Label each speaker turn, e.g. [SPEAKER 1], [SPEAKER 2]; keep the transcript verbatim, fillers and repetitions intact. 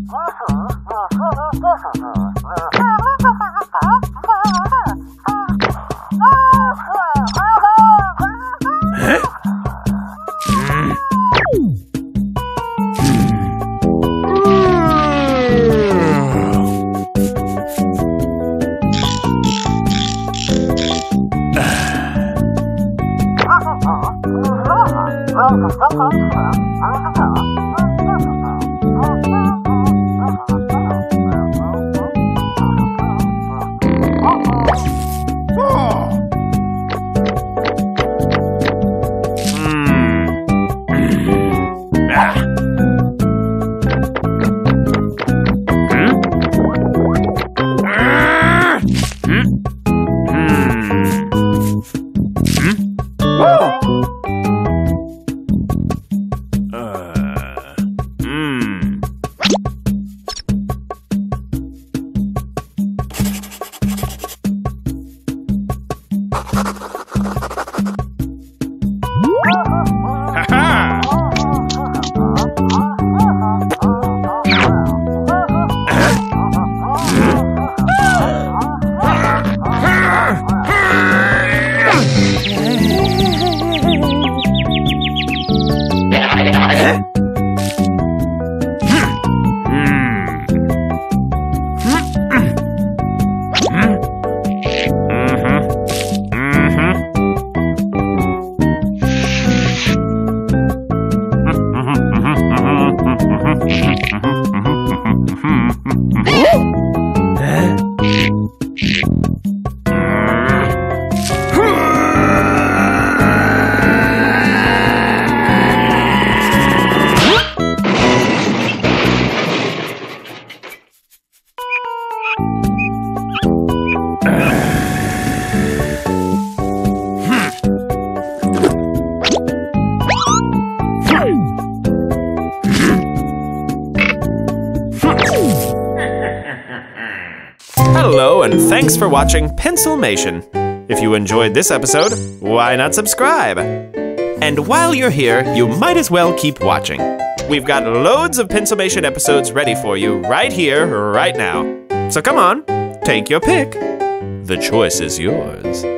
[SPEAKER 1] Hello, and thanks for watching Pencilmation. If you enjoyed this episode, why not subscribe? And while you're here, you might as well keep watching. We've got loads of Pencilmation episodes ready for you right here, right now. So come on, take your pick. The choice is yours.